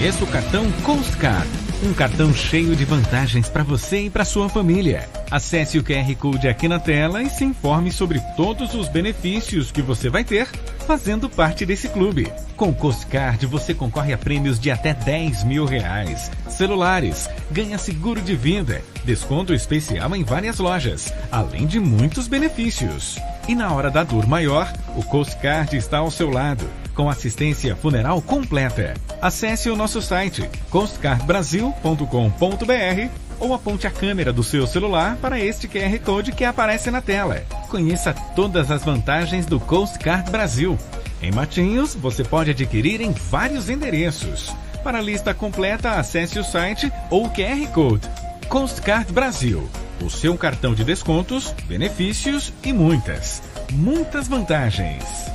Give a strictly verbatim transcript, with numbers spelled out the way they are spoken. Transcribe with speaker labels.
Speaker 1: Conheça o cartão Coast Card, um cartão cheio de vantagens para você e para sua família. Acesse o Q R Code aqui na tela e se informe sobre todos os benefícios que você vai ter fazendo parte desse clube. Com o Coast Card você concorre a prêmios de até dez mil reais, celulares, ganha seguro de vida, desconto especial em várias lojas, além de muitos benefícios. E na hora da dor maior, o Coast Card está ao seu lado, com assistência funeral completa. Acesse o nosso site coast card brasil ponto com ponto br ou aponte a câmera do seu celular para este Q R Code que aparece na tela. Conheça todas as vantagens do Coast Card Brasil. Em Matinhos, você pode adquirir em vários endereços. Para a lista completa, acesse o site ou o Q R Code. Coast Card Brasil. O seu cartão de descontos, benefícios e muitas, muitas vantagens.